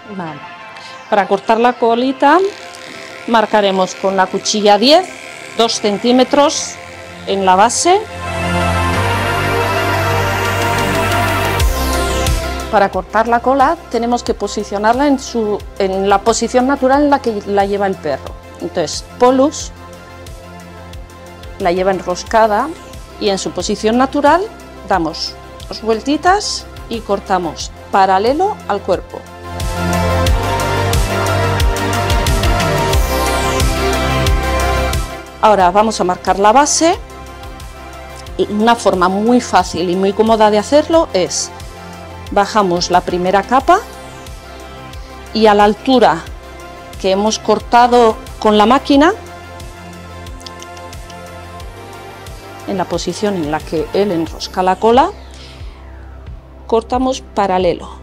Vale. Para cortar la colita marcaremos con la cuchilla 10, 2 centímetros en la base. Para cortar la cola tenemos que posicionarla en la posición natural en la que la lleva el perro. Entonces, Polus la lleva enroscada y en su posición natural damos 2 vueltitas y cortamos paralelo al cuerpo. Ahora vamos a marcar la base. Una forma muy fácil y muy cómoda de hacerlo es: bajamos la primera capa y a la altura que hemos cortado con la máquina, en la posición en la que él enrosca la cola, cortamos paralelo.